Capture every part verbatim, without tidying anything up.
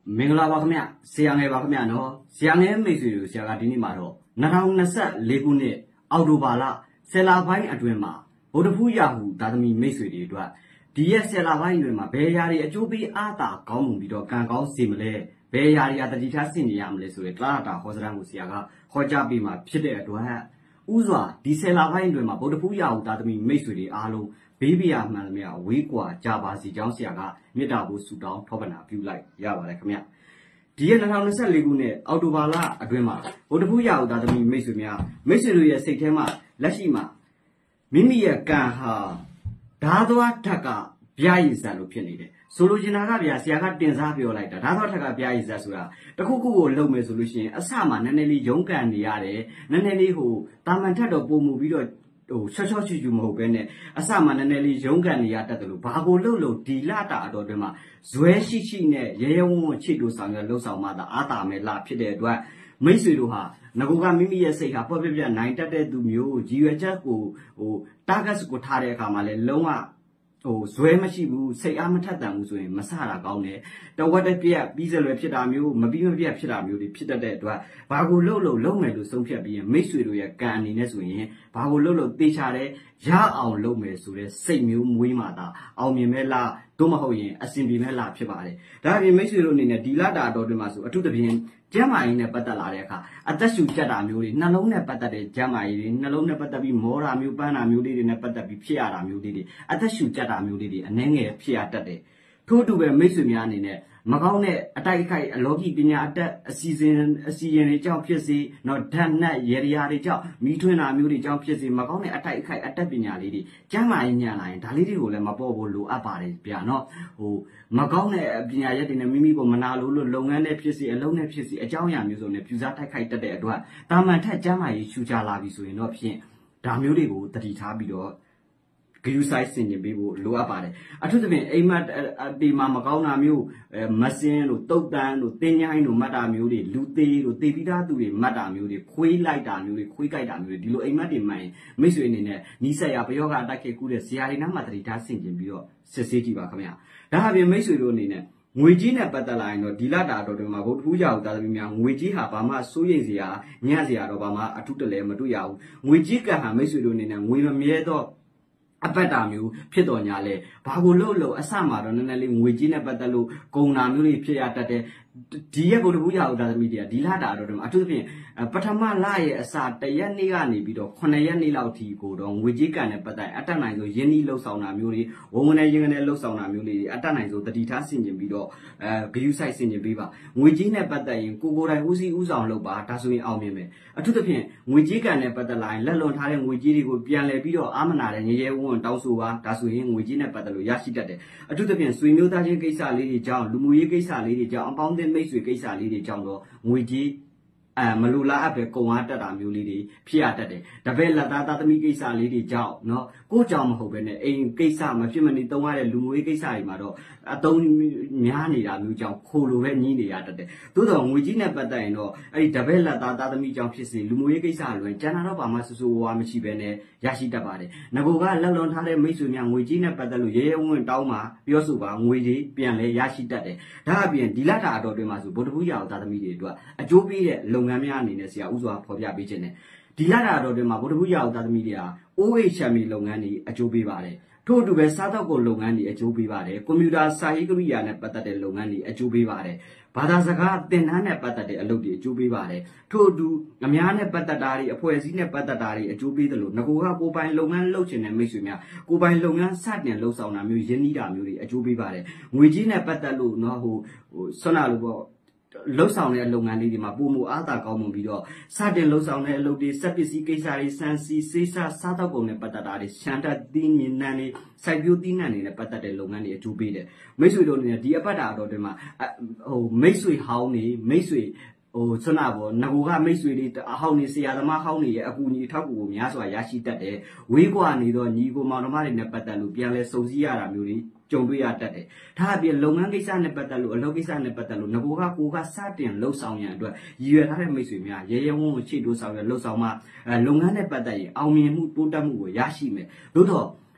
မင်္ဂလာပါခင်ဗျဆရာငယ်ပါခင်ဗျနော်ဆရာငယ်မိတ်ဆွေတို့ဆရာကဒီနေ့မှာတော့၂၀၂၄ခုနှစ်အောက်တိုဘာလဆယ်လပိုင်းအတွင်းမှာဗုဒ္ဓဖူးရာဟုသာသမီမိတ်ဆွေတွေအတွက်ဒီရက်ဆယ်လပိုင်းအတွင်းမှာဘယ်ရာတွေအကျိုးပေးအားသာကောင်းမှုပြီးတော့ကံကောင်းစေမလဲဘယ်ရာတွေကတတိထားဆင်နေရမလဲဆိုတဲ့ကလာတာဟောစရန်ကိုဆရာကဟောကြားပေးမှာဖြစ်တဲ့အတွက်ဥစွာဒီဆယ်လပိုင်းအတွင်းမှာဗုဒ္ဓဖူးရာဟုသာသမီမိတ်ဆွေတွေအားလုံးဘေးပြာမှန်သမျှဝေးကွာကြပါစီကြောင်းဆရာကမေတ္တာဖို့ဆုတောင်းထောပနာပြုလိုက်ရပါတယ်ခင်ဗျဒီရက်၂၀၂၄ခုနှစ်အောက်တိုဘာလအတွင်းမှာဗုဒ္ဓဖူးရာဟုသာသမီမိတ်ဆွေများမိတ်ဆွေတို့ရဲ့စိတ်ထဲမှာလက်ရှိမှာမိမိရဲ့ကံဟာဓာသွားထက်ကဗျာရည်စံလို့ဖြစ်နေတယ်ဆိုလိုချင်တာကဗျာဆရာကတင်စားပြောလိုက်တာဓာသွားထက်ကဗျာရည်စံဆိုတာတခုခုကိုလုပ်မယ်ဆိုလို့ရှိရင်အစမှနည်းနည်းလေးရုန်းကန်နေရတယ်နည်းနည်းလေးဟိုတာမန်ထက်တော့ပုံမှုပြီးတော့ဟိုချောချောချူချူမဟုတ်ပဲနဲ့အစမှနည်းနည်းလေးရုန်းကန်နေရတတ်တယ်လို့ဘာကိုလှုပ်လို့ဒီလတာအတော်တွင်မှာဇွဲရှိရှိနဲ့ရဲရဲဝံ့ဝံ့ချစ်တို့ဆောင်ရလှုပ်ဆောင်မှသာအာတာမဲ့လဖြစ်တဲ့အတွက်မိတ်ဆွေတို့ဟာငကူကမိမိရဲ့စိတ်ဟာပေါ့ပြပြနိုင်တတ်တဲ့သူမျိုးကြီးရွယ်ချက်ကိုဟို target ကိုထားတဲ့အခါမှာလဲလုံးဝဟိုဇွဲမရှိဘူးစိတ်အားမထက်တန်ဘူးဆိုရင်မဆတာကောင်းတယ်တဝက်တစ်ပြက်ပြီးစလွယ်ဖြစ်တာမျိုးမပြီးမပြတ်ဖြစ်တာမျိုးတွေဖြစ်တတ်တဲ့အတွက်ဘာကိုလှုပ်လို့လုံးမယ်လို့ဆုံးဖြတ်ပြီးရင်မိတ်ဆွေတို့ရဲ့ကံအနေနဲ့ဆိုရင်ဘာကိုလှုပ်လို့တေချာတဲ့ရအောင်လုပ်မယ်ဆိုတဲ့စိတ်မျိုးမွေးမှသာအောင်မြင်မဲ့လားတို့မဟုတ်ရင်အဆင်ပြေမဲ့လားဖြစ်ပါတယ်ဒါအပြင်မိတ်ဆွေတို့အနေနဲ့ဒီလတာတော်တွင်မှာဆိုအထူးသဖြင့်ကျမ်းမာရေးနဲ့ပတ်သက်လာတဲ့အခါအသက်ရှူကြက်တာမျိုးတွေနှလုံးနဲ့ပတ်သက်တဲ့ကျမ်းမာရေးတွေနှလုံးနဲ့ပတ်သက်ပြီးမောတာမျိုးပန်းတာမျိုးလေးတွေနဲ့ပတ်သက်ပြီးဖြစ်ရတာမျိုးလေးတွေအသက်ရှူကြက်တာမျိုးလေးတွေအနှဲငယ်ဖြစ်ရတတ်တယ်ထို့အတူပဲမိတ်ဆွေများအနေနဲ့မကောင်းတဲ့အတိုက်အခိုက်အလောကီပညာအတက်အစီအစဉ်အစီရင်တွေကြောင့်ဖြစ်စေတော့ဓာတ်နဲ့ရေရာတွေကြောင့်မိထွင်းတာမျိုးတွေကြောင့်ဖြစ်စေမကောင်းတဲ့အတိုက်အခိုက်အတက်ပညာလေးတွေကျမ်းမာရေးညံ့လာရင်ဒါလေးတွေကိုလည်းမပေါ်ဖို့လိုအပ်ပါတယ်ဗျာနော်ဟိုမကောင်းတဲ့ပညာရက်တွေနဲ့မိမိကိုမနာလို့လို့လုပ်ငန်းနဲ့ဖြစ်စေအလုံးနဲ့ဖြစ်စေအကြောင်းအရာမျိုးစုံနဲ့ပြူစားတိုက်ခိုက်တတ်တဲ့အတွက်တာမန်ထက်ကျမ်းမာရေးရှူချလာပြီဆိုရင်တော့ဖြင့်ဒါမျိုးတွေကိုတတိထားပြီးတော့ဂရုစိုက်ဆင်ခြင်ပေးဖို့လိုအပ်ပါတယ်အထူးသဖြင့်အိမ်မက်ဒီမှာမကောင်းတာမျိုးမစင်းတို့တုတ်တန်းတို့တင်းញိုင်းတို့မတ်တာမျိုးတွေလူသေးတို့တေပြီးသားသူတွေမတ်တာမျိုးတွေခွေးလိုက်တာမျိုးတွေခွေးကြိုက်တာမျိုးတွေဒီလိုအိမ်မက်တွေမှန်ရင်မိတ်ဆွေအနေနဲ့နီးစက်ရပယောဂအတိုက်ခေကူးတဲ့ဇရာတွေနားမှာတတိထားဆင်ခြင်ပြီးတော့စစ်ဆေးကြည့်ပါခင်ဗျာဒါအပြင်မိတ်ဆွေတို့အနေနဲ့ငွေကြီးနဲ့ပတ်သက်လာရင်တော့ဒီလတာတော်တွေမှာဗုဒ္ဓဖူးရာဟုသာသမီများငွေကြီးဟာဘာမှစိုးရိမ်စရာညံ့စရာတော့ဘာမှအထူးတလဲမတွေ့ရဘူးငွေကြီးကဟာမိတ်ဆွေတို့အနေနဲ့ငွေမမြဲတော့အပတ်တာမျိုးဖြစ်တော်ညာလဲဘာကိုလို့လို့အစမှာတော့နည်းနည်းလေးငွေကြီးနဲ့ပတ်သက်လို့ဂုံနာမျိုးတွေဖြစ်ရတတ်တယ်ဒီရက်ဗုဒ္ဓဖူးရာဟုသာသမီတွေကဒီလတာတော့အထူးသဖြင့်ပထမလရဲ့အစာတရက်နေ့ကနေပြီးတော့ခုနှစ်ရက်နေ့လောက်ထိကိုတော့ငွေကြီးကန်နဲ့ပတ်သက်အတက်နိုင်ဆိုရင်းနှီးလှုပ်ဆောင်တာမျိုးတွေဝုံဝင်နေရင်းကနေလှုပ်ဆောင်တာမျိုးတွေအတက်နိုင်ဆိုတတိထားဆင်ကျင်ပြီးတော့အဲဂယုစိုက်ဆင်ကျင်ပေးပါငွေကြီးနဲ့ပတ်သက်ရင်ကိုကိုယ်တိုင်ဦးစီးဦးဆောင်လုပ်ပါဒါဆိုရင်အောင်မြင်မယ်အထူးသဖြင့်ငွေကြီးကန်နဲ့ပတ်သက်လာရင်လက်လွန်ထားတဲ့ငွေကြီးတွေကိုပြန်လည်ပြီးတော့အာမနာတဲ့ငရဲဝန်းတောင်းဆိုပါဒါဆိုရင်ငွေကြီးနဲ့ပတ်သက်လို့ရရှိတတ်တယ်အထူးသဖြင့်ဆွေမျိုးသားချင်းကိစ္စလေးတွေကြောင့်လူမှုရေးကိစ္စလေးတွေကြောင့်အပေါင်းအသင်းမိတ်ဆွေကိစ္စလေးတွေကြောင့်တော့ငွေကြီးအဲမလူလားအပ်ပဲကုံအားတက်တာမျိုးလေးတွေဖြစ်ရတတ်တယ်တပည့်လက်သားသားသမီးကိစ္စလေးတွေကြောင့်เนาะကိုကြောင့်မဟုတ်ပဲနဲ့အိမ်ကိစ္စမဖြစ်မနေတုံးရတဲ့လူမှုရေးကိစ္စတွေမှာတော့အတုံးများနေတာမျိုးကြောင့်ခိုလိုပဲညီးနေရတတ်တယ်သို့တော့ငွေကြီးနဲ့ပတ်သက်ရင်တော့အဲ့ဒီတပည့်လက်သားသားသမီးကြောင့်ဖြစ်စေလူမှုရေးကိစ္စလွယ်ကျန်တာတော့ဘာမှဆူဆူဝါမရှိပဲနဲ့ရရှိတတ်ပါတယ်ငကိုကလက်လွန်ထားတဲ့မိတ်ဆွေများငွေကြီးနဲ့ပတ်သက်လို့ရဲရဲဝံ့ဝံ့တောင်းပါပြောဆိုပါငွေကြီးပြန်လဲရရှိတတ်တယ်ဒါအပြင်ဒီလက်တာအတော်တွင်မှာဆိုဗုဒ္ဓဖူးရာသားသမီးတွေအတွက်အကျိုးပေးတဲ့လုပ်ငန်းများအနေနဲ့ဆရာဥစွာဖော်ပြပေးခြင်းနဲ့ဒီလတာတော်တွေမှာဗုဒ္ဓဘုရားဥသားသမီးတွေဟာအိုးအိတ်ချမ်းမီလုပ်ငန်းတွေအကျိုးပေးပါတယ်ထို့အတူပဲစားတော့ကိုလုပ်ငန်းတွေအကျိုးပေးပါတယ်ကွန်ပျူတာစာရေးကိရိယာနဲ့ပတ်သက်တဲ့လုပ်ငန်းတွေအကျိုးပေးပါတယ်ဘာသာစကားသင်တန်းနဲ့ပတ်သက်တဲ့အလုပ်တွေအကျိုးပေးပါတယ်ထို့အတူအများနဲ့ပတ်သက်တာတွေအဖွဲ့အစည်းနဲ့ပတ်သက်တာတွေအကျိုးပေးတယ်လို့ငကိုကကိုပိုင်လုပ်ငန်းလုပ်ချင်တဲ့မိတ်ဆွေများကိုပိုင်လုပ်ငန်းစတင်လှုပ်ဆောင်တာမျိုးရင်းနှီးတာမျိုးတွေအကျိုးပေးပါတယ်ငွေကြီးနဲ့ပတ်သက်လို့เนาะဟိုဟိုဆွမ်းနာလို့ပေါ့လှုပ်ဆောင်တဲ့လုပ်ငန်းလေးတွေမှာပုံမှုအားသာကောင်းမှုပြီးတော့စတင်လှုပ်ဆောင်တဲ့အလုပ်တွေစက်ပစ္စည်းကိစ္စတွေစံစီစေးစားစားတော့ပုံနဲ့ပတ်သက်တာတွေရှမ်းတက်သီးမြင်နှံတွေစိုက်ပျိုးသီးနှံတွေနဲ့ပတ်သက်တဲ့လုပ်ငန်းတွေအကျိုးပေးတယ်မိတ်ဆွေတို့အနေနဲ့ဒီအပတ်တာတော့ဒီမှာဟိုမိတ်ဆွေဟောင်းနေမိတ်ဆွေဟိုဆွမ်းနာပေါ်ငကိုကမိတ်ဆွေတွေအဟောင်းနေဆရာသမားဟောင်းနေရဲ့အကူအညီအထောက်အကူကိုများစွာရရှိတတ်တယ်ဝေးကွာနေတော့ညီကိုမောင်နှမတွေနဲ့ပတ်သက်လို့ပြန်လဲစုံစည်းရတာမျိုးတွေကြုံတွေ့ရတတ်တယ်။ဒါအပြင်လုပ်ငန်းကိစ္စနဲ့ပတ်သက်လို့အလုပ်ကိစ္စနဲ့ပတ်သက်လို့ငကိုကကိုကစတင်လှုပ်ဆောင်ရန်အတွက်ရည်ရွယ်ထားတဲ့မိတ်ဆွေများရဲရဲဝံ့ဝံ့ချိတိုးဆောင်ရလှုပ်ဆောင်မှအဲလုပ်ငန်းနဲ့ပတ်သက်ရင်အောင်မြင်မှုတိုးတက်မှုကိုရရှိမယ်။သို့တော့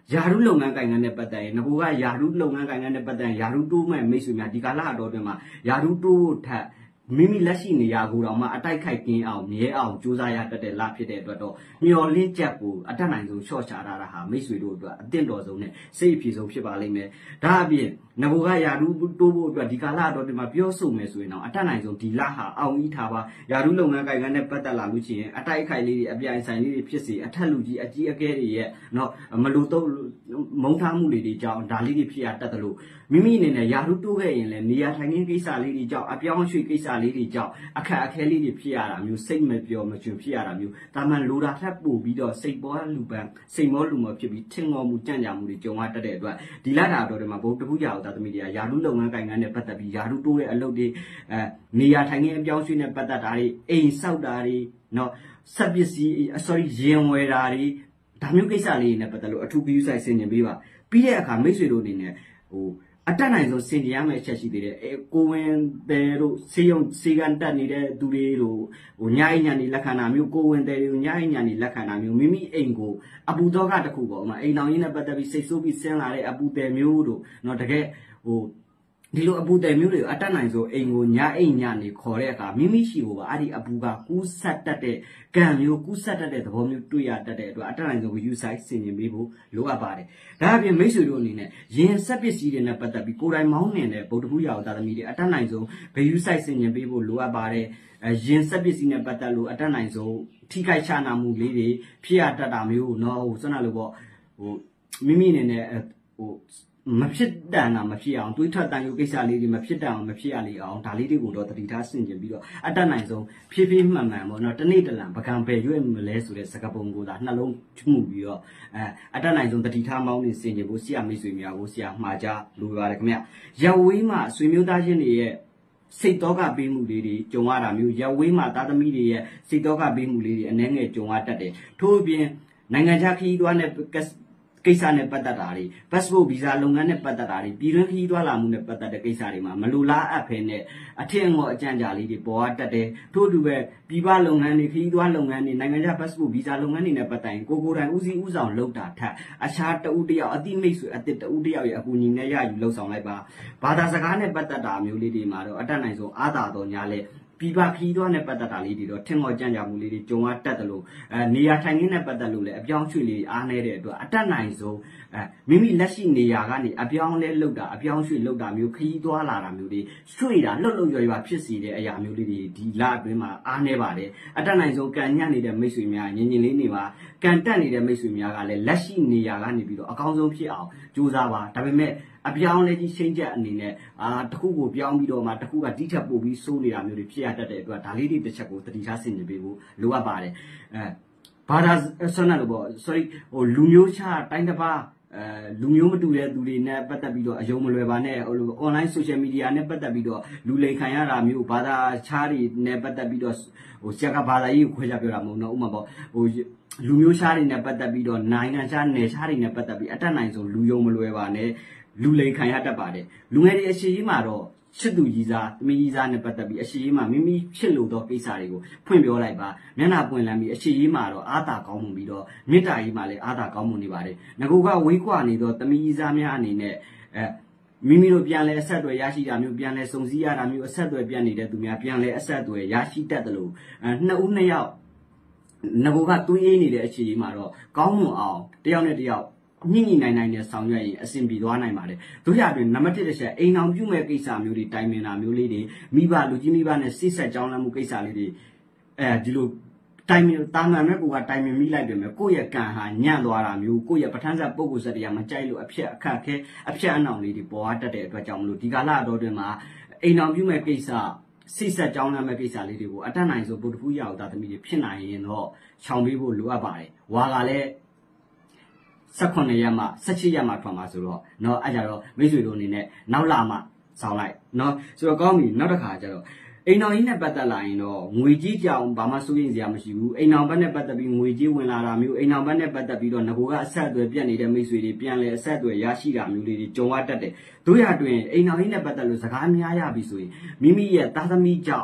ယာရုလုပ်ငန်းကိုင်ငန်းနဲ့ပတ်သက်ရင်ငကိုကယာရုလုပ်ငန်းကိုင်ငန်းနဲ့ပတ်သက်ရင်ယာရုတိုးမဲ့မိတ်ဆွေများဒီကာလအတော်တွင်မှာယာရုတိုးထက်မိမိလက်ရှိနေရာကိုတော့မှအတိုက်ခိုက်กินအောင်မြဲအောင်ကြိုးစားရတတ်တဲ့လဖြစ်တဲ့အတွက်တော့မျော်လင့်ချက်ကိုအတက်နိုင်ဆုံးရှော့ချထားတာဟာမိတ်ဆွေတို့အတွက်အသင့်တော်ဆုံးနဲ့စိတ်အပြေဆုံးဖြစ်ပါလိမ့်မယ်ဒါအပြင်ငကိုကယာရုတိုးဖို့အတွက်ဒီကာလအတော်တွင်မှာပြောဆိုမယ်ဆိုရင်တော့အတက်နိုင်ဆုံးဒီလဟာအောင်ဤထားပါယာရုလုပ်ငန်းကိုင်ငန်းနဲ့ပတ်သက်လာလို့ရှိရင်အတိုက်ခိုက်လေးတွေအပြိုင်ဆိုင်လေးတွေဖြစ်စေအထက်လူကြီးအကြီးအကဲတွေရဲ့နော်မလို့တော့မုံထားမှုတွေတွေကြောင့်ဒါလေးတွေဖြစ်ရတတ်တယ်လို့မိမိအနေနဲ့ယာရုတိုးခဲ့ရင်လည်းနေရာထိုင်ခင်းကိစ္စလေးတွေကြောင့်အပြောင်းအရွှေ့ကိစ္စလေးတွေကြောင့်အခက်အခဲလေးတွေဖြစ်ရတာမျိုးစိတ်မပြောမချွင်ဖြစ်ရတာမျိုးဒါမှလိုတာထပ်ပို့ပြီးတော့စိတ်ပေါ်လူပန်းစိတ်မောလူမောဖြစ်ပြီးထင်ငေါ်မှုကြံ့ကြာမှုတွေကြုံရတတ်တဲ့အတွက်ဒီလတာတော်တွေမှာဘုံတပူးရအောင်သာသမီတွေကယာရုလုပ်ငန်းကိုင်ငန်းနဲ့ပတ်သက်ပြီးယာရုတိုးတဲ့အလုပ်တွေအဲနေရာထိုင်ခင်းအပြောင်းအရွှေ့နဲ့ပတ်သက်တာတွေအိမ်ဆောက်တာတွေနော်ဆက်ပစ္စည်း sorry ရင်ဝယ်တာတွေဒါမျိုးကိစ္စလေးတွေနဲ့ပတ်သက်လို့အထူးပြုဆိုင်ဆင်ခြင်ပေးပါပြီးတဲ့အခါမိတ်ဆွေတို့အနေနဲ့ဟိုအတက်နိုင်ဆုံးစင်ကြရမယ့်အချက်ရှိသေးတယ်အဲကိုဝင်တယ်တို့စေယုံစေကန်တက်နေတဲ့သူတွေတို့ဟိုညအိညာနေလက်ခံတာမျိုးကိုဝင်တယ်တို့ညအိညာနေလက်ခံတာမျိုးမိမိအိမ်ကိုအပူတော့ကတခုပေါ့ဥမာအိမ်တော်ကြီးနဲ့ပတ်သက်ပြီးစိတ်ဆိုးပြီးဆင်းလာတဲ့အပူတယ်မျိုးတို့နော်တကယ်ဟိုဒီလိုအပူတယ်မျိုးတွေကိုအတက်နိုင်ဆုံးအိမ်ကိုညအိမ်ညနေခေါ်တဲ့အခါမိမိရှိကိုပါအဲ့ဒီအပူကကူးဆက်တတ်တဲ့ကံမျိုးကူးဆက်တတ်တဲ့သဘောမျိုးတွေ့ရတတ်တဲ့အတွက်အတက်နိုင်ဆုံး view site ဆင်ခြင်ပေးဖို့လိုအပ်ပါတယ်။ဒါအပြင်မိတ်ဆွေတို့အနေနဲ့ရင်ဆက်ပစ္စည်းတွေနဲ့ပတ်သက်ပြီးကိုယ်တိုင်မောင်းနေတဲ့ဗုဒ္ဓဘုရားသာသမီတွေအတက်နိုင်ဆုံး view site ဆင်ခြင်ပေးဖို့လိုအပ်ပါတယ်။အဲရင်ဆက်ပစ္စည်းနဲ့ပတ်သက်လို့အတက်နိုင်ဆုံးထိခိုက်ချနာမှုလေးတွေဖြစ်ရတတ်တာမျိုးနော်ဟိုစနလို့ပေါ့ဟိုမိမိအနေနဲ့ဟိုမဖြစ်တန်တာမဖြစ်အောင်တွေးထွက်တန်ရုပ်ကိစ္စလေးတွေမဖြစ်တန်အောင်မဖြစ်ရလေအောင်ဒါလေးတွေကိုတော့တတိထားဆင်ခြင်ပြီးတော့အတက်နိုင်ဆုံးဖြည်းဖြည်းမှန်မှန်ပေါ့နော်တနေ့တလံပကံပဲရွေ့မလဲဆိုတဲ့စကားပုံကိုသာနှလုံးမှုပြီးတော့အဲအတက်နိုင်ဆုံးတတိထားမောင်းနေဆင်ခြင်ဖို့ဆရာမိတ်ဆွေများကိုဆရာမှားကြလိုပါတယ်ခင်ဗျရဝေးမှာဆွေမျိုးသားချင်းတွေရဲ့စိတ်တော့ကပေးမှုလေးတွေကြုံရတာမျိုးရဝေးမှာသားသမီးတွေရဲ့စိတ်တော့ကပေးမှုလေးတွေအနည်းငယ်ကြုံရတတ်တယ်ထို့အပြင်နိုင်ငံခြားခရီးသွားတဲ့ကိစ္စနဲ့ပတ်သက်တာတွေ passport visa လုပ်ငန်းနဲ့ပတ်သက်တာတွေပြည်တွင်းခရီးသွားလာမှုနဲ့ပတ်သက်တဲ့ကိစ္စတွေမှာမလိုလားအပ်ဖ ೇನೆ အထင်ငေါ်အကြံကြာလေးတွေပေါ်ရတတ်တယ်ထို့အတူပဲပြည်ပလုပ်ငန်းတွေခရီးသွားလုပ်ငန်းတွေနိုင်ငံခြား passport visa လုပ်ငန်းတွေနဲ့ပတ်သက်ရင်ကိုကိုယ်တိုင်ဦးစီးဦးဆောင်လုပ်တာထက်အခြားတဦးတယောက်အတိမိတ်ဆွေအတစ်တဦးတယောက်ရဲ့အကူအညီနဲ့ရယူလှုပ်ဆောင်လိုက်ပါဘာသာစကားနဲ့ပတ်သက်တာမျိုးလေးတွေမှာတော့အတတ်နိုင်ဆုံးအားသာတော်ညာလဲပြည်ပခီးသွားနဲ့ပတ်သက်တာလေးတွေတော့ထင်ငေါ်ကြံ့ကြာမှုလေးတွေကြုံရတတ်တယ်လို့အဲနေရာထိုင်ခင်းနဲ့ပတ်သက်လို့လည်းအပြောင်းအရွှေ့လေးအားနေတဲ့အတွက်အတတ်နိုင်ဆုံးအဲမိမိလက်ရှိနေရာကနေအပြောင်းလဲလုပ်တာအပြောင်းအရွှေ့လုပ်တာမျိုးခီးသွားလာတာမျိုးတွေရွှေ့တာလှုပ်လှုပ်ရွရွဖြစ်စီတဲ့အရာမျိုးလေးတွေဒီလအတွင်းမှာအားနေပါတယ်အတတ်နိုင်ဆုံးကန်ညံ့နေတဲ့မိတ်ဆွေများညင်ညင်လေးနေပါကန်တက်နေတဲ့မိတ်ဆွေများကလည်းလက်ရှိနေရာကနေပြီးတော့အကောင်းဆုံးဖြစ်အောင်ကြိုးစားပါဒါပေမဲ့အပြောင်းလဲကြီးချင်းချက်အနေနဲ့အာတခုကိုပြောင်းပြီးတော့မှတခုကတိထက်ပို့ပြီးစိုးနေတာမျိုးတွေဖြစ်ရတတ်တဲ့အတွက်ဒါလေးတွေတစ်ချက်ကိုတတိထားဆင်ခြင်ပေးဖို့လိုအပ်ပါတယ်အဲဘာသာဆွမ်းနာလို့ပေါ့ sorry ဟိုလူမျိုးခြားတိုင်းတစ်ပါးအဲလူမျိုးမတူတဲ့သူတွေနဲ့ပတ်သက်ပြီးတော့အယုံမလွယ်ပါနဲ့ဟို online social media နဲ့ပတ်သက်ပြီးတော့လူလိမ်ခံရတာမျိုးဘာသာခြားတွေနဲ့ပတ်သက်ပြီးတော့ဟိုဆရာကဘာသာရေးကိုခွဲခြားပြောတာမဟုတ်တော့ဥမာပေါ့ဟိုလူမျိုးခြားတွေနဲ့ပတ်သက်ပြီးတော့နိုင်ငံခြားနယ်ခြားတွေနဲ့ပတ်သက်ပြီးအတက်နိုင်ဆုံးလူယုံမလွယ်ပါနဲ့လူလိမ်ခံရတတ်ပါတယ်လူငယ်တွေအရှိကြီးမှာတော့ချစ်သူကြီးစားသမီးကြီးစားနဲ့ပတ်သက်ပြီးအရှိကြီးမှာမိမိဖြစ်လို့သောကိစ္စတွေကိုဖွင့်ပြောလိုက်ပါမျက်နှာပွင့်လန်းပြီးအရှိကြီးမှာတော့အာသာကောင်းမှုပြီးတော့မေတ္တာကြီးမှာလည်းအာသာကောင်းမှုနေပါတယ်ငကိုကဝေးကွာနေတော့သမီးကြီးစားများအနေနဲ့အဲမိမိတို့ပြန်လဲအဆက်အသွယ်ရရှိတာမျိုးပြန်လဲစုံစည်းရတာမျိုးအဆက်အသွယ်ပြတ်နေတဲ့သူများပြန်လဲအဆက်အသွယ်ရရှိတတ်တယ်လို့အဲနှစ်ဦးနှစ်ယောက်ငကိုကတွေးအေးနေတဲ့အရှိကြီးမှာတော့ကောင်းမွန်အောင်တယောက်နဲ့တယောက်ညှိညှိနိုင်နိုင်နဲ့ဆောင်ရွက်ရင်အဆင်ပြေသွားနိုင်ပါတယ်တို့ရအတွင်းနံပါတ်တစ်တစ်ချက်အိမ်အောင်ပြုမဲ့ကိစ္စမျိုးတွေတိုင်ပင်တာမျိုးလေးတွေမိဘလူကြီးမိဘနဲ့စိတ်ဆက်ကြောင်းလမ်းမှုကိစ္စလေးတွေအဲဒီလိုတိုင်ပင်တာမှန်မဲ့ကိုကတိုင်ပင်မိလိုက်တယ်မယ်ကိုယ့်ရဲ့ကံဟာညံ့သွားတာမျိုးကိုယ့်ရဲ့ပဋ္ဌာန်းဆက်ပုဂ္ဂိုလ်စတရားမကြိုက်လို့အဖြစ်အခက်အခဲအဖြစ်အနှောင်လေးတွေပေါ်တတ်တဲ့အတွက်ကြောင့်မလို့ဒီကာလအတော်တွင်မှာအိမ်အောင်ပြုမဲ့ကိစ္စစိတ်ဆက်ကြောင်းလမ်းမဲ့ကိစ္စလေးတွေကိုအတတ်နိုင်ဆုံးဗုဒ္ဓဖူးရအောင်သားသမီးတွေဖြစ်နိုင်ရင်တော့ခြောင်ပေးဖို့လိုအပ်ပါတယ်ဝါကလည်း၁၈ရက်မှ၁၈ရက်မှထွက်မှာဆိုတော့เนาะအဲ့ကြတော့မိတ်ဆွေတို့အနေနဲ့နောက်လာမှဆောင်းလိုက်เนาะဆိုတော့ကောင်းပြီနောက်တစ်ခါကျတော့အိမ်တော်ကြီးနဲ့ပတ်သက်လာရင်တော့ငွေကြီးကြောင်ဘာမှစိုးရိမ်စရာမရှိဘူးအိမ်တော်ဘက်နဲ့ပတ်သက်ပြီးငွေကြီးဝင်လာတာမျိုးအိမ်တော်ဘက်နဲ့ပတ်သက်ပြီးတော့ငကိုကအဆက်အသွယ်ပြတ်နေတဲ့မိတ်ဆွေတွေပြန်လဲအဆက်အသွယ်ရရှိတာမျိုးလေးတွေကြုံရတတ်တယ်တို့ရတွင်အိမ်တော်ကြီးနဲ့ပတ်သက်လို့စကားများရပြီဆိုရင်မိမိရဲ့သားသမီးကြောင့်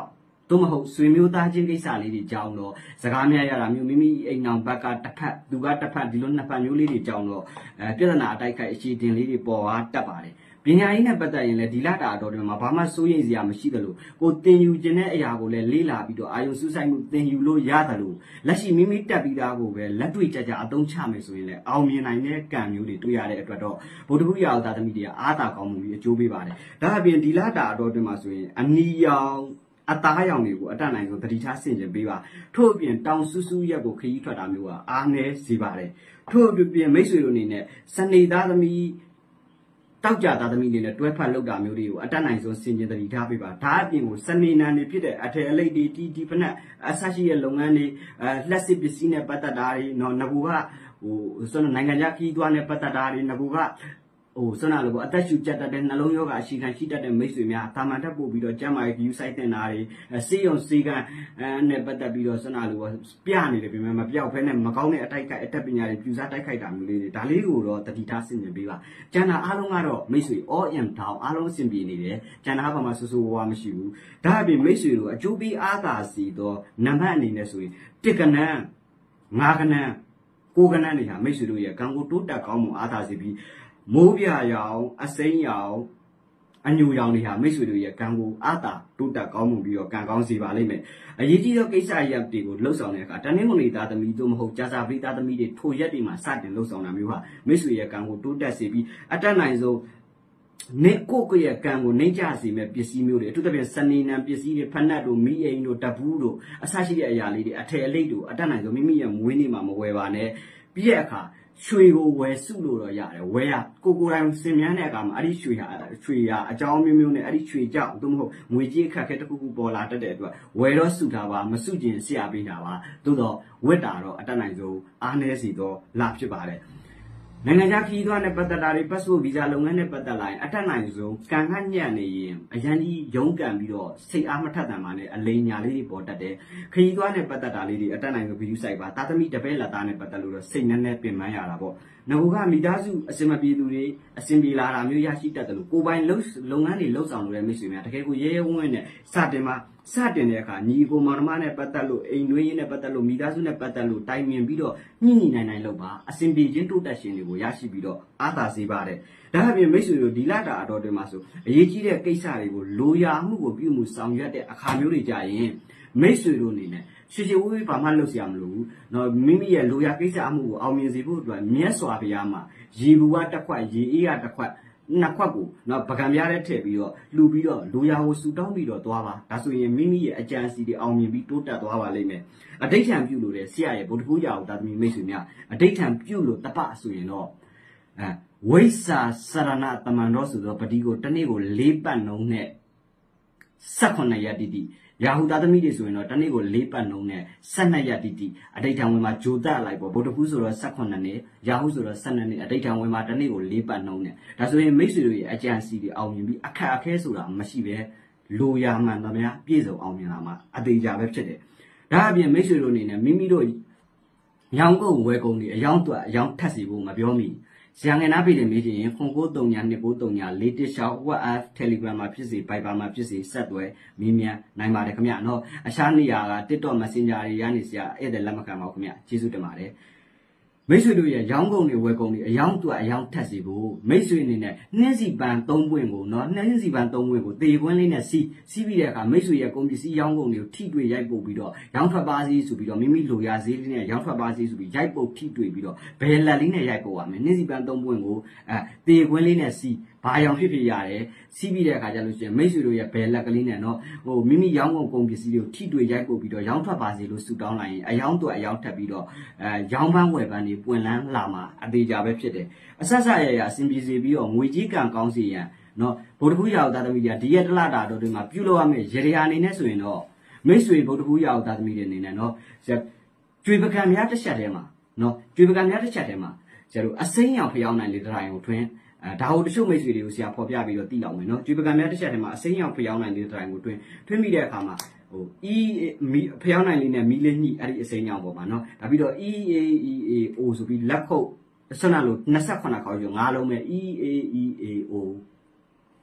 သို့မဟုတ်ဆွေမျိုးသားချင်းကိစ္စလေးတွေကြောင်းတော့စကားများရတာမျိုးမိမိအိမ်အောင်ဘက်ကတစ်ဖက်သူကတစ်ဖက်ဒီလိုနှစ်ဖက်မျိုးလေးတွေကြောင်းတော့အဲပြဿနာအတိုက်ခိုက်အခြေတင်လေးတွေပေါ်သွားတတ်ပါတယ်ပညာရေးနဲ့ပတ်သက်ရင်လည်းဒီလတာအတော်တွေမှာဘာမှစိုးရိမ်စရာမရှိသလိုကိုတင်ယူခြင်းတဲ့အရာကိုလည်းလေးလာပြီးတော့အာယုံစူးစိုက်မှုတင်ယူလို့ရတယ်လို့လက်ရှိမိမိတက်ပြီးသားကိုပဲလက်တွေ့ကြကြအသုံးချမယ်ဆိုရင်လည်းအောင်မြင်နိုင်တဲ့ကံမျိုးတွေတွေ့ရတဲ့အတွက်တော့ဗုဒ္ဓဘုရားသားသမီးတွေကအားသာကောင်းမှုပြီးအကျိုးပေးပါတယ်ဒါအပြင်ဒီလတာအတော်တွေမှာဆိုရင်အနီရောင်အသားရောင်တွေကိုအတတ်နိုင်ဆုံးတတိထားဆင်ခြင်ပေးပါထို့အပြင်တောင်ဆူဆူရက်ကိုခရီးထွက်တာမျိုးကအားနည်းစေပါတယ်ထို့အပြင်မိတ်ဆွေတို့အနေနဲ့စနေသားသမီးတောက်ကြသားသမီးတွေနဲ့တွဲဖက်လောက်တာမျိုးတွေကိုအတတ်နိုင်ဆုံးဆင်ခြင်တတိထားပေးပါဒါအပြင်ကိုစနေနံတွေဖြစ်တဲ့အထည်အလိပ်တွေတီတီဖနက်အဆရှိရဲ့လုပ်ငန်းတွေအဲလက်စစ်ပစ္စည်းနဲ့ပတ်သက်တာတွေနော်ငကူကဟိုဆိုတော့နိုင်ငံခြားခီးသွွားနဲ့ပတ်သက်တာတွေငကူကဟိုဆွမ်းနာလို့ပေါ့အသက်ရှူကျက်တတ်တဲ့နှလုံးရောဂါအရှိခံရှိတတ်တဲ့မိတ်ဆွေများတာမန်တက်ပို့ပြီးတော့ကျမ်းမာရေးဂရုစိုက်တင်တာတွေစေးရုံစေးကန်နဲ့ပတ်သက်ပြီးတော့ဆွမ်းနာလို့ပေါ့ပြနေတယ်ပြင်မမပြောက်ဖဲနဲ့မကောင်းတဲ့အတိုက်ခိုက်အတက်ပညာတွေပြူစားတိုက်ခိုက်တာမျိုးလေးတွေဒါလေးကိုတော့တတိထားဆင်ခြင်ပေးပါကျန်တာအားလုံးကတော့မိတ်ဆွေ all in down အားလုံးအဆင်ပြေနေတယ်ကျန်တာဘာမှဆူဆူဝါးမရှိဘူးဒါအပြင်မိတ်ဆွေတို့အကျိုးပေးအားသာစီတော့နံပါတ်အနေနဲ့ဆိုရင်တစ်ကနန်းငါးကနန်းကိုးကနန်းတွေဟာမိတ်ဆွေတို့ရဲ့ကံကိုတိုးတက်ကောင်းမှုအားသာစီပြီးမိုးပြရောင်အစိမ်းရောင်အညူရောင်တွေဟာမိတ်ဆွေတို့ရဲ့ကံကိုအားသာတိုးတက်ကောင်းမှုပြီးတော့ကံကောင်းစေပါလိမ့်မယ်အရေးကြီးသောကိစ္စရပ်တွေကိုလှုပ်ဆောင်တဲ့အခါတနင်္ဂနွေသားသမီးတို့မဟုတ်ကြာစာပိသားသမီးတွေထိုရက်တွေမှာစတင်လှုပ်ဆောင်တာမျိုးဟာမိတ်ဆွေရဲ့ကံကိုတိုးတက်စေပြီးအတက်နိုင်ဆုံးနေကိုကိုရဲ့ကံကိုနှိမ့်ချစေမဲ့ပစ္စည်းမျိုးတွေအထူးသဖြင့်စနေနံပစ္စည်းတွေဖက်နက်တို့မီးအိမ်တို့တပူးတို့အဆရှိတဲ့အရာလေးတွေအထည်အလိပ်တို့အတက်နိုင်ဆုံးမိမိရဲ့မွေးနေ့မှာမဝယ်ပါနဲ့ပြီးတဲ့အခါရွှေကိုဝယ်စုလို့တော့ရတယ်ဝယ်ရကိုကိုတိုင်းစင်မြန်းတဲ့အခါမှာအဲ့ဒီရွှေဟာရွှေဟာအကြောင်းမျိုးမျိုးနဲ့အဲ့ဒီရွှေကြောင့်သို့မဟုတ်ငွေကြေးအခက်အခဲတစ်ခုခုပေါ်လာတတ်တဲ့အတွက်ဝယ်တော့စုထားပါမစုကျင်ဆရာပေးတာပါသို့တော့ဝက်တာတော့အတတ်နိုင်ဆုံးအားနည်းစီတော့လာဖြစ်ပါတယ်နိုင်ငံခြားခီးသွွားနဲ့ပတ်သက်တာတွေပတ်စပို့ဗီဇာလုပ်ငန်းနဲ့ပတ်သက်လာရင်အတတ်နိုင်ဆုံးကံကညံ့နေရင်အရန်ကြီးရုန်းကန်ပြီးတော့စိတ်အားမထက်သန်ပါနဲ့အလိမ်ညာလေးတွေပေါ်တတ်တယ်ခီးသွွားနဲ့ပတ်သက်တာလေးတွေအတတ်နိုင်ဆုံးဗီဒီယိုဆိုင်ပါသားသမီးတပည့်လက်သားနဲ့ပတ်သက်လို့တော့စိတ်နဲ့နဲ့ပင်ပန်းရတာပေါ့ငကူကမိသားစုအစင်မပြေသူတွေအစင်ပြေလာတာမျိုးရရှိတတ်တယ်လို့ကိုပိုင်လုပ်လုပ်ငန်းတွေလှုပ်ဆောင်လို့တဲ့မိတ်ဆွေများတကယ်ကိုရဲရဲဝံ့ဝံ့နဲ့စတင်မှာစတင်တဲ့အခါညီကိုမောင်နှမနဲ့ပတ်သက်လို့အိမ်တွင်းရင်းနဲ့ပတ်သက်လို့မိသားစုနဲ့ပတ်သက်လို့တိုင်ပင်ပြီးတော့ညှိညှိနိုင်နိုင်လုပ်ပါအစင်ပြေခြင်းတိုးတက်ခြင်းတွေကိုရရှိပြီးတော့အားသာစေပါတယ်ဒါအပြင်မိတ်ဆွေတို့ဒီလတာအတော်တွေမှာဆိုအရေးကြီးတဲ့ကိစ္စတွေကိုလိုရာမှုကိုပြုမှုဆောင်ရွက်တဲ့အခါမျိုးတွေကြရင်မိတ်ဆွေတို့အနေနဲ့ရှေ့ရှေ့ဝေးဝေးဘာမှလုပ်စရာမလိုဘူးနော်မိမိရဲ့လိုရာကိစ္စအမှုကိုအောင်မြင်စေဖို့အတွက်မြတ်စွာဘုရားမှာရေဘူးကတစ်ခွက်ရေအေးကတစ်ခွက်နှစ်ခွက်ကိုနော်ပကံပြားနဲ့ထည့်ပြီးတော့လှူပြီးတော့လိုရာကိုဆူတောင်းပြီးတော့သွားပါဒါဆိုရင်မိမိရဲ့အကြံစီတွေအောင်မြင်ပြီးတိုးတက်သွားပါလိမ့်မယ်အဋိဋ္ဌံပြုလို့တဲ့ဆရာရဲ့ဗုဒ္ဓဘုရားကိုသာသမီမိတ်ဆွေများအဋိဋ္ဌံပြုလို့တပဆိုရင်တော့အဲဝိဆာစရဏတမန်တော်ဆိုတော့ပတိကိုတနေ့ကို၄ပတ်နှုံးနဲ့၁၈ရက်တိတိရာဟုသားသမီးတွေဆိုရင်တော့တနေ့ကို၄ပတ်နှုံးနဲ့၁၂ရက်တိတိအဋိဋ္ဌံဝင်မှာဂျိုတက်လိုက်ပေါ့ဗုဒ္ဓဘုဆိုတော့၁၈နှစ်ရာဟုဆိုတော့၁၂နှစ်အဋိဋ္ဌံဝင်မှာတနေ့ကို၄ပတ်နှုံးနဲ့ဒါဆိုရင်မိတ်ဆွေတို့ရဲ့အကြံစီတွေအောင်မြင်ပြီးအခက်အခဲဆိုတာမရှိပဲလိုရာမှန်သမျှပြည့်စုံအောင်မြင်လာမှာအသေးကြပဲဖြစ်တယ်ဒါအပြင်မိတ်ဆွေတို့အနေနဲ့မိမိတို့ရောင်းကုန်ဝယ်ကုန်တွေအယောင်းအတွက်အယောင်းထက်စီဖို့မပြောမိဆရာငယ်နာပြည်တယ်မေးချင်ရင်ခွန်ကိုးတုံညာနှစ်ကိုးတုံညာလေးတစ်ရှောက် WhatsApp Telegram မှာဖြစ်စေ Viber မှာဖြစ်စေဆက်သွယ်မီးမြန်းနိုင်ပါတယ်ခင်ဗျာနော်အခြားနေရာက TikTok Messenger တွေရနေစရာအဲ့ဒါလက်မခံပါဘူးခင်ဗျာကျေးဇူးတင်ပါတယ်မိတ်ဆွေတို့ရဲ့ရောင်းကုန်တွေဝယ်ကုန်တွေအယောင်းအတွက်အယောင်းထက်စီဖို့မိတ်ဆွေအနေနဲ့နှင်းစီပန်သုံးပွင့်ကိုနော်နှင်းစီပန်သုံးပွင့်ကိုတေကွင်းလေးနဲ့စီးစီးပြီးတဲ့အခါမိတ်ဆွေရဲ့ကုန်ပစ္စည်းရောင်းကုန်တွေကိုထိတွေ့ရိုက်ပုတ်ပြီးတော့ရောင်းထွက်ပါစီဆိုပြီးတော့မိမိလိုရာဈေးလေးနဲ့ရောင်းထွက်ပါစီဆိုပြီးရိုက်ပုတ်ထိတွေ့ပြီးတော့ဘယ်လက်လေးနဲ့ရိုက်ပုတ်ရမယ်နှင်းစီပန်သုံးပွင့်ကိုအဲတေကွင်းလေးနဲ့စီးဘာရောင်ဖြစ်ဖြစ်ရတယ်စီးပြီးတဲ့အခါကျလို့ရှိရင်မိတ်ဆွေတို့ရဲ့ဘယ်လက်ကလေးနဲ့နော်ဟိုမိမိရောင်းကုန်ကုန်ပစ္စည်းတွေကိုထိတွေ့ရိုက်ပုတ်ပြီးတော့ရောင်းထွက်ပါစီလို့ဆူတောင်းလိုက်ရင်အယောင်းအတွက်အယောင်းထပ်ပြီးတော့အဲရောင်းပန်းဝယ်ပန်းတွေပွင့်လန်းလာမှာအသေးကြပဲဖြစ်တယ်အဆက်ဆက်ရရအစဉ်ပြေစီပြီးတော့ငွေကြီးကံကောင်းစီရန်နော်ဗုဒ္ဓဘုရားသားသမီးတွေကဒီရက်တလတာတို့တွေမှာပြုလုပ်ရမယ့်ရေရာအနေနဲ့ဆိုရင်တော့မိတ်ဆွေဗုဒ္ဓဘုရားသားသမီးတွေအနေနဲ့နော်ကျွေပကံများတစ်ချက်ထဲမှာနော်ကျွေပကံများတစ်ချက်ထဲမှာကျတို့အစိမ်းရောင်ဖျောင်းနိုင်လေတတိုင်းကိုထွင်းအဲဒါဟိုတချို့မိတ်ဆွေတွေကိုဆရာဖော်ပြပြီးတော့သိအောင်မယ်နော်ကျွေပကံများတစ်ချက်ထဲမှာအစိမ်းရောင်ဖျောင်းနိုင်လေတတိုင်းကိုထွင်းထွင်းပြီးတဲ့အခါမှာဟို e မီဖျောင်းနိုင်လေးနဲ့မီလေးညှိအဲ့ဒီအစိမ်းရောင်ပေါ်မှာနော်ဒါပြီးတော့ e a e a o ဆိုပြီးလက်ခုပ်ဆွမ်းနာလို့၂၈ခေါက်ကျော်ငါးလုံးပဲ e a e a o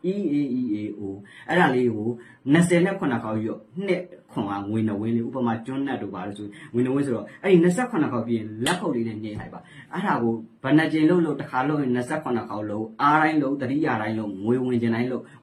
E A E A O အဲ့ဒါလေးကို29နဲ့ခုနှစ်ခေါက်ရောနှစ်ခွန်ကငွေနှဝင်းလေးဥပမာကျွန်းနဲ့တို့ပါလို့ဆိုငွေနှဝင်းဆိုတော့အဲ့ဒီ29ခေါက်ပြီးရင်လက်ခုပ်လေးနဲ့ညှိလိုက်ပါအဲ့ဒါကိုဘဏ္ဍကျင်လို့လို့တစ်ခါလို့29ခေါက်လို့အားတိုင်းလို့တတိယတိုင်းလို့ငွေဝင်ကျင်တိုင်းလို့